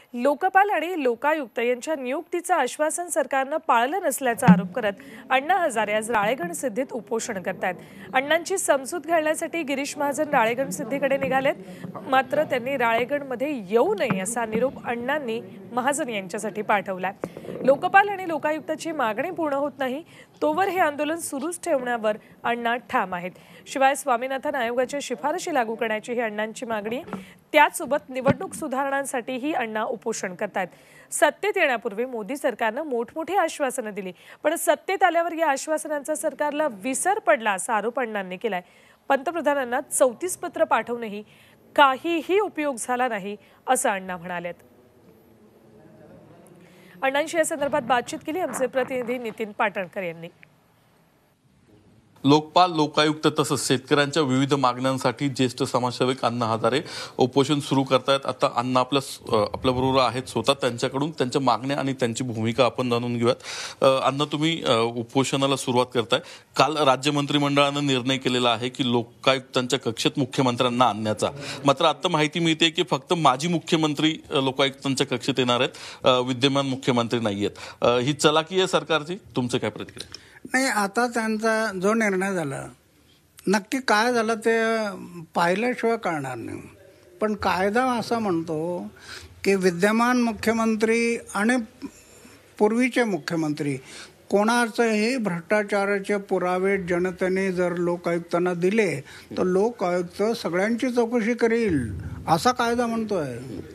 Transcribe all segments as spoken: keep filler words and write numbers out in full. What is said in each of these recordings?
लोकपाल आणि लोकायुक्त यांच्या नियुक्तीचं आश्वासन सरकारनं पाळलं नसल्याचा आरोप करत अण्णा हजारे आज राळेगण सिद्धीत उपोषण करतायत. अण्णांची समजूत घालण्यासाठी गिरीश महाजन राळेगण सिद्धीकडे निघालेत, मात्र त्यांनी राळेगणमध्ये येऊ नये असा निरोप अण्णांनी महाजन यांच्यासाठी पाठवलाय. लोकपाल आणि लोकायुक्ताची मागणी पूर्ण होत नाही तोवर हे आंदोलन सुरूच ठेवण्यावर अण्णा ठाम आहेत. शिवाय स्वामीनाथन आयोगाच्या शिफारशी लागू करण्याची ही अण्णांची मागणी आहे. त्याचसोबत निवडणूक सुधारणांसाठीही अण्णा उपोषण करतात. सत्तेत येण्यापूर्वी मोदी सरकारनं मोठमोठी आश्वासनं दिली, पण सत्तेत आल्यावर या आश्वासनांचा सरकारला विसर पडला असा आरोप अण्णांनी केलाय. पंतप्रधानांना चौतीस पत्र पाठवूनही काहीही उपयोग झाला नाही असं अण्णा म्हणालेत. अण्णांशी या संदर्भात बातचीत केली आमचे प्रतिनिधी नितीन पाटणकर यांनी. लोकपाल, लोकायुक्त तसंच शेतकऱ्यांच्या विविध मागण्यांसाठी ज्येष्ठ समाजसेवक अण्णा हजारे उपोषण सुरू करतायत. आता अण्णा आपल्या आपल्याबरोबर आहेत स्वतः, त्यांच्याकडून त्यांच्या मागण्या आणि त्यांची भूमिका आपण जाणून घेऊयात. अण्णा, तुम्ही उपोषणाला सुरुवात करताय. काल राज्य मंत्रिमंडळानं निर्णय केलेला आहे की लोकायुक्तांच्या कक्षेत मुख्यमंत्र्यांना आणण्याचा. मात्र आता माहिती मिळते की फक्त माजी मुख्यमंत्री लोकायुक्तांच्या कक्षेत येणार आहेत, विद्यमान मुख्यमंत्री नाही आहेत. ही चलाकी आहे सरकारची, तुमचं काय प्रतिक्रिया? नाही, आता त्यांचा जो निर्णय झाला नक्की काय झालं ते पाहिल्याशिवाय कळणार नाही. पण कायदा असा म्हणतो की विद्यमान मुख्यमंत्री आणि पूर्वीचे मुख्यमंत्री कोणाचंही भ्रष्टाचाराचे पुरावे जनतेने जर लोकायुक्तांना दिले तर लोकायुक्त सगळ्यांची चौकशी करेल असा कायदा म्हणतोय.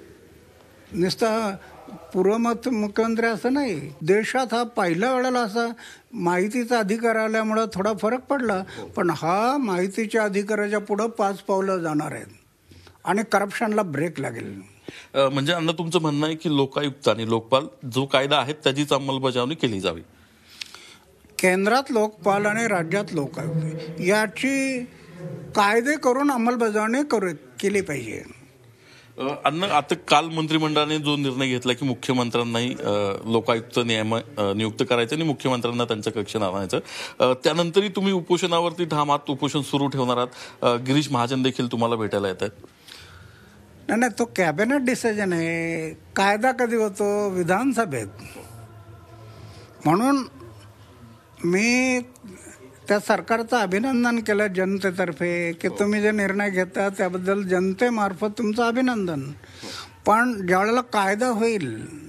नुसतं पूर्व मुख्यमंत्री असं नाही, देशात हा पहिल्या वेळेला असा माहितीचा अधिकार आल्यामुळं थोडा फरक पडला, पण हा माहितीच्या अधिकाराच्या पुढं पाच पावलं जाणार आहेत आणि करप्शनला ब्रेक लागेल. म्हणजे अण्णा, तुमचं म्हणणं आहे की लोकायुक्त आणि लोकपाल जो कायदा आहे त्याचीच अंमलबजावणी केली जावी. केंद्रात लोकपाल आणि राज्यात लोकायुक्त याची कायदे करून अंमलबजावणी करू केली पाहिजे. अण्णा, आता काल मंत्रिमंडळाने जो निर्णय घेतला की मुख्यमंत्र्यांनाही लोकायुक्त नियम नियुक्त करायचं आणि मुख्यमंत्र्यांना त्यांच्या कक्षेत आणायचं, त्यानंतरही तुम्ही उपोषणावरती ठाम आहात, उपोषण सुरू ठेवणार आहात. गिरीश महाजन देखील तुम्हाला भेटायला येत आहेत. नाही नाही, तो कॅबिनेट डिसिजन आहे. कायदा कधी होतो? विधानसभेत. म्हणून मी त्या सरकारचं अभिनंदन केलं जनतेतर्फे की तुम्ही जे निर्णय घेता त्याबद्दल जनतेमार्फत तुमचं अभिनंदन. पण ज्यावेळेला कायदा होईल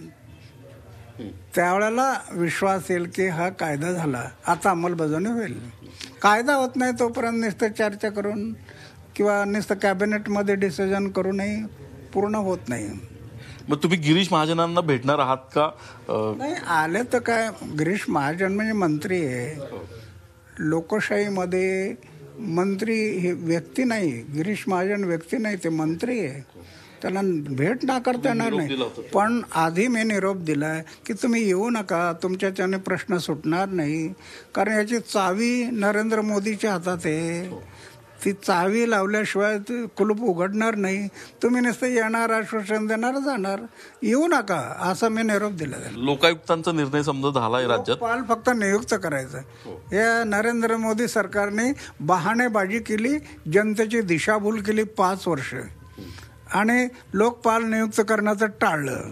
त्यावेळेला विश्वास येईल की हा कायदा झाला, आता अंमलबजावणी होईल. कायदा होत नाही तोपर्यंत नुसतं चर्चा करून किंवा नुसतं कॅबिनेटमध्ये डिसिजन करूनही पूर्ण होत नाही. मग तुम्ही गिरीश महाजनांना भेटणार आहात का? नाही, आले तर काय, गिरीश महाजन म्हणजे मंत्री आहे. लोकशाहीमध्ये मंत्री हे व्यक्ती नाही, गिरीश महाजन व्यक्ती नाही, ते मंत्री आहे. त्याला भेट नाकारता येणार नाही. पण आधी मी निरोप दिलाय की तुम्ही येऊ नका, तुमच्याच्याने प्रश्न सुटणार नाही. कारण याची चावी नरेंद्र मोदीच्या हातात आहे. ती चावी लावल्याशिवाय कुलूप उघडणार नाही. तुम्ही नुसतं येणार, आश्वासन देणार, जाणार, येऊ नका असा मी निरोप दिला. लोकायुक्तांचा निर्णय समजा झालाय राज्यात, लोकपाल फक्त नियुक्त करायचं. या नरेंद्र मोदी सरकारने बहाणेबाजी केली, जनतेची दिशाभूल केली पाच वर्ष आणि लोकपाल नियुक्त करण्याचं टाळलं.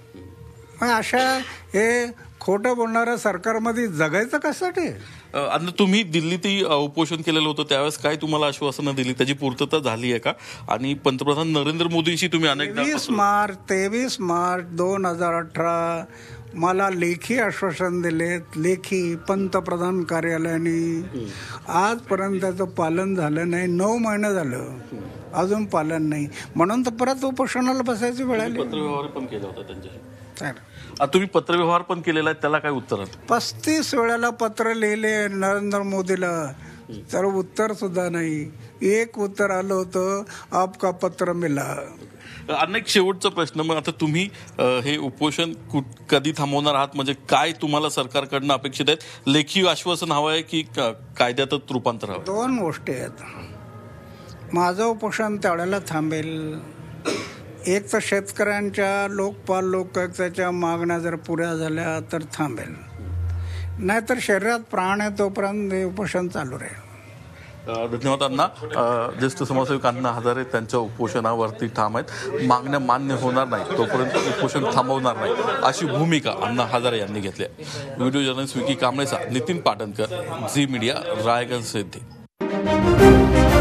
अशा हे खोटं बोलणाऱ्या सरकारमध्ये जगायचं कशासाठी? अण्णा, तुम्ही दिल्लीतही उपोषण केलेलं होतं, त्यावेळेस काय तुम्हाला आश्वासनं दिली, त्याची पूर्तता झाली आहे का? आणि पंतप्रधान नरेंद्र मोदींशी तुम्ही अनेकदा तेवीस मार्च तेवीस मार्च दोन हजार अठरा मला लेखी आश्वासन दिलेत, लेखी पंतप्रधान कार्यालयाने. आजपर्यंत त्याचं पालन झालं नाही. नऊ महिने झालं अजून पालन नाही, म्हणून तर परत उपोषणाला बसायची वेळ आली. पत्रव्यवहार पण केला होता त्यांच्याशी. तुम्ही पत्रव्यवहार पण केलेला आहे, त्याला काय उत्तर? पस्तीस वेळेला पत्र लिहिले नरेंद्र मोदीला, तर उत्तर सुद्धा नाही. एक उत्तर आलं होतं, आपका पत्र मिला. अनेक शेवटचा प्रश्न, मग आता तुम्ही हे उपोषण कधी थांबवणार आहात? म्हणजे काय तुम्हाला सरकारकडनं अपेक्षित आहेत? लेखी आश्वासन हवं आहे की कायद्यातच रूपांतर हवं? दोन गोष्टी आहेत. माझं उपोषण त्यावेळेला थांबेल. एक तर शेतकऱ्यांच्या लोकपाल लोकायुक्ताच्या मागण्या जर पुऱ्या झाल्या तर थांबेल, नाहीतर शरीरात प्राण आहे तोपर्यंत उपोषण चालू राहील. अ, धन्यवाद अण्णा. अ, ज्येष्ठ समाजसेवक अण्णा हजारे त्यांच्या उपोषणावरती ठाम आहेत. मागण्या मान्य होणार नाही तोपर्यंत उपोषण थांबवणार नाही अशी भूमिका अण्णा हजारे यांनी घेतली आहे. व्हिडिओ जर्नलिस्ट विकी कांबळेचा नितीन पाटणकर, झी मीडिया, रायगड सिद्धी.